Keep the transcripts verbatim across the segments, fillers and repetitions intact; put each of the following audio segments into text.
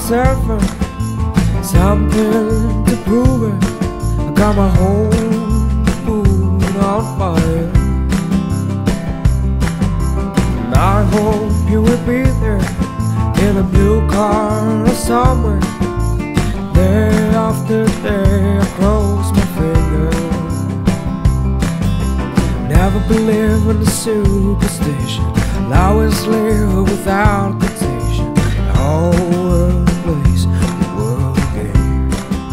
surfer, something to prove it. I got my whole mood on fire, and I hope you will be there in a blue car or somewhere. Day after day I cross my fingers. Never believe in the superstition. I'll always live without temptation. The whole world plays the world game.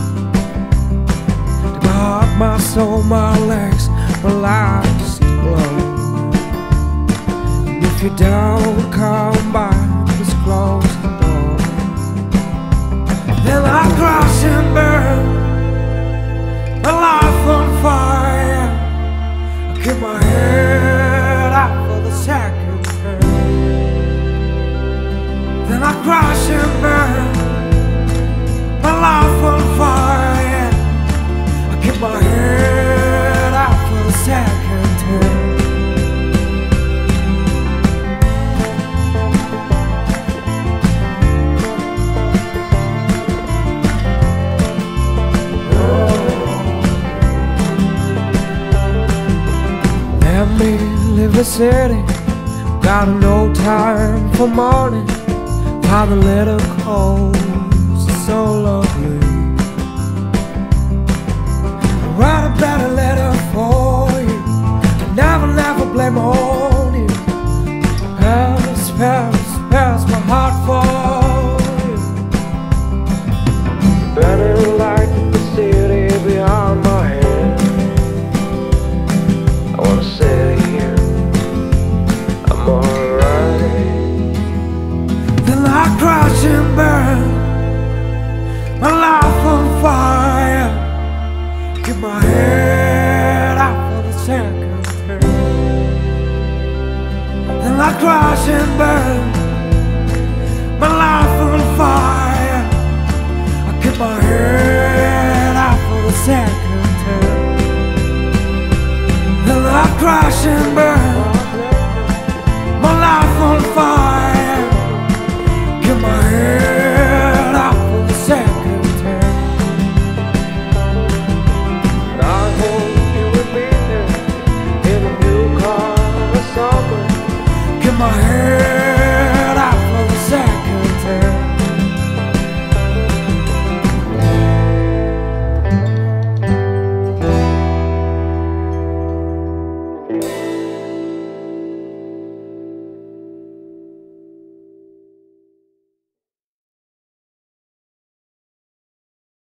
My heart, my soul, my legs, my life just glow. And if you don't come by, just close the door. Then I crash and burn, my life on fire. I keep my head up for the second turn. Then I crash and burn, my life on fire. I keep my head up for the second turn. Let me live the city, got no time for morning. How the little coast is so lovely. I write a better letter for you, I never, never blame on you. Paris, Paris, Paris, my heart for you. Better like the city behind my head. I wanna say to you, I'm alright. Then I crash and burn, my life on fire. Keep my head up for the second turn. Then I crash and burn, my life on fire. I keep my head up for the second turn. Then I crash and burn.